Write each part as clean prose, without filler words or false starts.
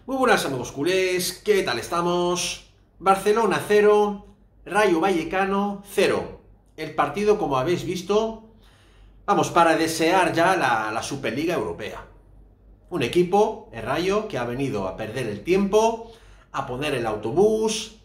Muy buenas amigos culés, ¿qué tal estamos? Barcelona 0, Rayo Vallecano 0. El partido, como habéis visto, vamos, para desear ya la Superliga Europea. Un equipo, el Rayo, que ha venido a perder el tiempo, a poner el autobús,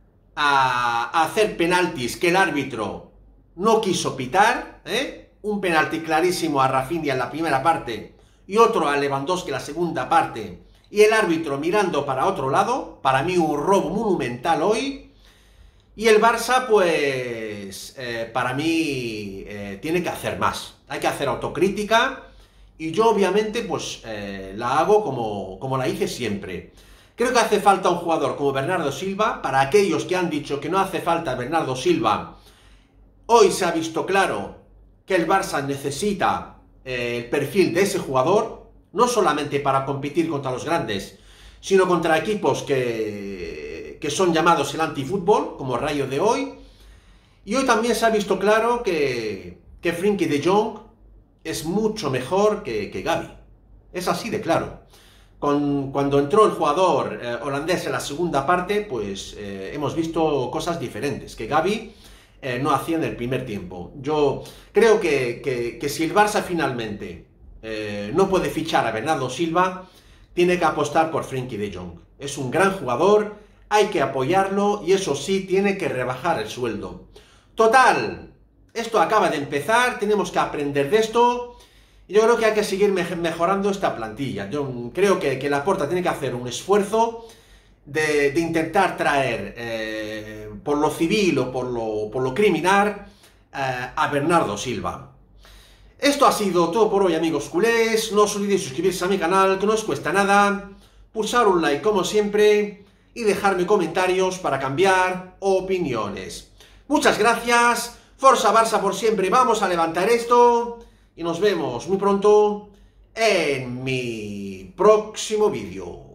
a hacer penaltis que el árbitro no quiso pitar, un penalti clarísimo a Rafinha en la primera parte y otro a Lewandowski en la segunda parte, y el árbitro mirando para otro lado. Para mí un robo monumental hoy. Y el Barça, pues, para mí, tiene que hacer más. Hay que hacer autocrítica. Y yo, obviamente, pues, la hago como la hice siempre. Creo que hace falta un jugador como Bernardo Silva. Para aquellos que han dicho que no hace falta Bernardo Silva, hoy se ha visto claro que el Barça necesita el perfil de ese jugador, no solamente para competir contra los grandes, sino contra equipos que son llamados el antifútbol, como Rayo de hoy. Y hoy también se ha visto claro que Frenkie de Jong es mucho mejor que Gavi. Es así de claro. Cuando entró el jugador holandés en la segunda parte, pues hemos visto cosas diferentes que Gavi no hacía en el primer tiempo. Yo creo que si el Barça finalmente no puede fichar a Bernardo Silva, tiene que apostar por Frenkie de Jong. Es un gran jugador, hay que apoyarlo y eso sí, tiene que rebajar el sueldo. Total, esto acaba de empezar, tenemos que aprender de esto. Yo creo que hay que seguir mejorando esta plantilla. Yo creo que Laporta tiene que hacer un esfuerzo de intentar traer por lo civil o por lo criminal a Bernardo Silva. Esto ha sido todo por hoy, amigos culés. No os olvidéis suscribirse a mi canal, que no os cuesta nada. Pulsar un like como siempre y dejarme comentarios para cambiar opiniones. Muchas gracias. Forza Barça por siempre. Vamos a levantar esto. Y nos vemos muy pronto en mi próximo vídeo.